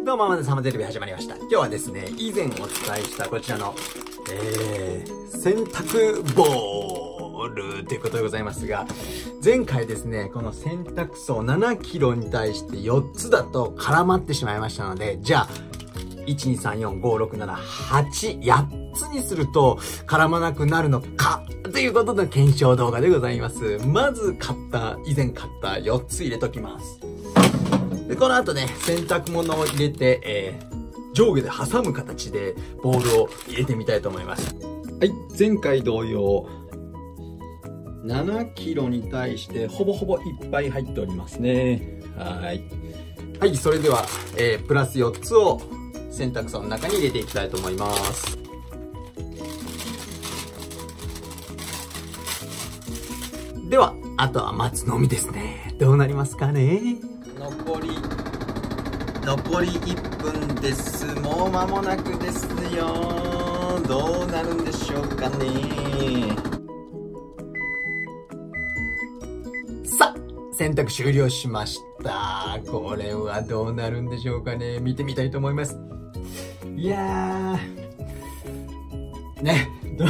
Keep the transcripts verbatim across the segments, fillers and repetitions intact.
どうも、まずサマテレビ始まりました。今日はですね、以前お伝えしたこちらの、えー、洗濯ボールということでございますが、前回ですね、この洗濯槽ななキロに対してよっつだと絡まってしまいましたので、じゃあ、いち、に、さん、よん、ご、ろく、なな、はち、やっつにすると絡まなくなるのかということの検証動画でございます。まず買った、以前買ったよっつ入れときます。で、この後ね、洗濯物を入れて、えー、上下で挟む形でボールを入れてみたいと思います。はい、前回同様、ななキロに対してほぼほぼいっぱい入っておりますね。はい。はい、それでは、えー、プラスよっつを洗濯槽の中に入れていきたいと思います。では、あとは待つのみですね。どうなりますかね。残り、残りいっぷんです。もう間もなくですよ。どうなるんでしょうかね。さあ、洗濯終了しました。これはどうなるんでしょうかね。見てみたいと思います。いやー、ね、ど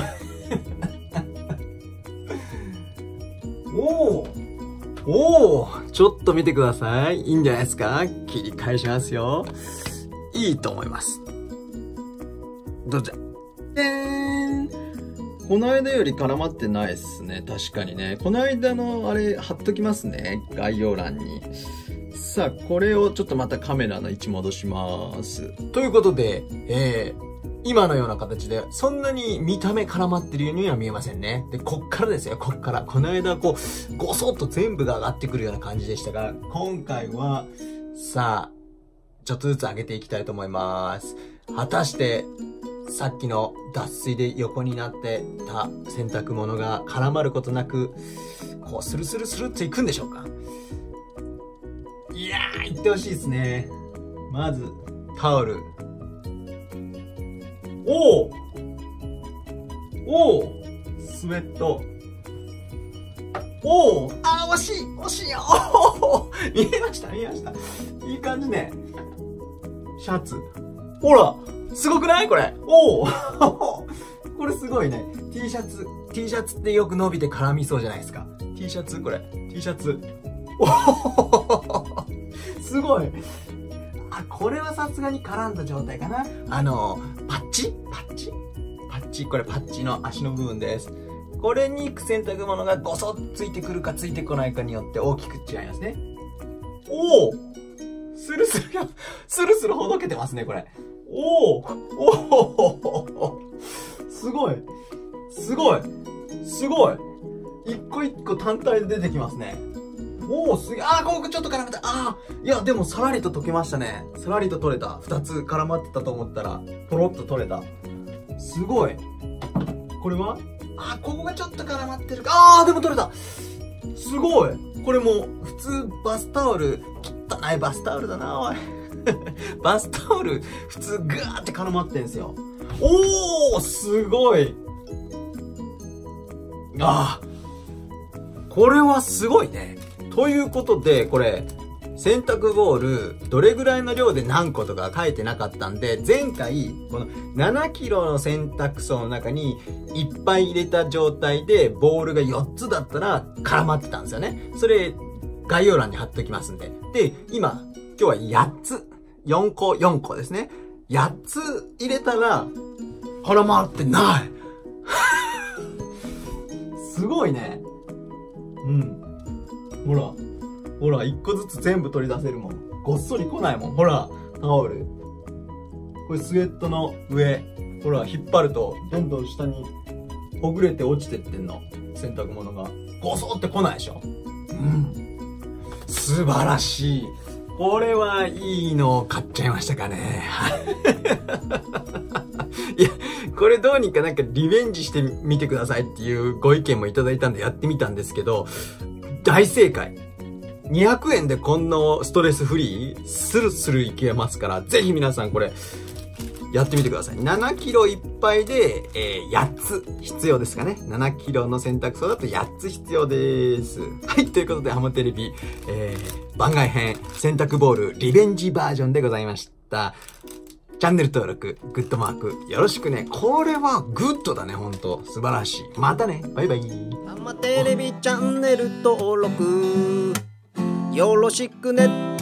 おーおー、ちょっと見てください。いいんじゃないですか。切り返しますよ。いいと思います。どうじゃ。でーん。この間より絡まってないっすね。確かにね。この間のあれ貼っときますね。概要欄に。さあ、これをちょっとまたカメラの位置戻します。ということで、えー、今のような形で、そんなに見た目絡まってるようには見えませんね。で、こっからですよ、こっから。この間、こう、ごそっと全部が上がってくるような感じでしたが、今回は、さあ、ちょっとずつ上げていきたいと思います。果たして、さっきの脱水で横になってた洗濯物が絡まることなく、こう、スルスルスルっといくんでしょうか。いやー、いってほしいですね。まず、タオル。おおおおスウェット。おおあー、惜しい惜しいよおお見えました見えました。いい感じね。シャツ。ほらすごくないこれ。おおこれすごいね。T シャツ。T シャツってよく伸びて絡みそうじゃないですか。T シャツこれ。T シャツ。おおすごい。あ、これはさすがに絡んだ状態かな。あの、パッチパッチパッチこれパッチの足の部分です。これに洗濯物がごそっついてくるかついてこないかによって大きく違いますね。おおスルスル、スルスルほどけてますね、これ。おおおおすごいすごいすごい一個一個単体で出てきますね。おお、すげえ。あー、ここちょっと絡めた。あー、いや、でもさらりと溶けましたね。さらりと取れた。二つ絡まってたと思ったら、ポロッと取れた。すごい。これはあー、ここがちょっと絡まってるか。あー、でも取れた。すごい。これも、普通バスタオル、汚いバスタオルだな、おい。バスタオル、普通グーって絡まってんすよ。おー、すごい。あー、これはすごいね。ということで、これ、洗濯ボール、どれぐらいの量で何個とか書いてなかったんで、前回、このななキロの洗濯槽の中にいっぱい入れた状態で、ボールがよっつだったら絡まってたんですよね。それ、概要欄に貼っときますんで。で、今、今日はやっつ。よんこ、よんこですね。やっつ入れたら、絡まってない。すごいね。うん。ほら。ほら、一個ずつ全部取り出せるもん。ごっそり来ないもん。ほら、タオル。これスウェットの上。ほら、引っ張ると、どんどん下にほぐれて落ちてってんの。洗濯物が。ごそって来ないでしょ。うん。素晴らしい。これはいいのを買っちゃいましたかね。いや、これどうにかなんかリベンジしてみてくださいっていうご意見もいただいたんでやってみたんですけど、大正解。にひゃくえんでこんなストレスフリー、スルスルいけますから、ぜひ皆さんこれ、やってみてください。ななキロいっぱいで、えー、やっつ必要ですかね。ななキロの洗濯槽だとやっつ必要です。はい、ということでハモテレビ、えー、番外編洗濯ボールリベンジバージョンでございました。 。チャンネル登録、グッドマーク、よろしくね。これはグッドだね、ほんと。素晴らしい。またね。バイバイ。 生テレビチャンネル登録よろしくね。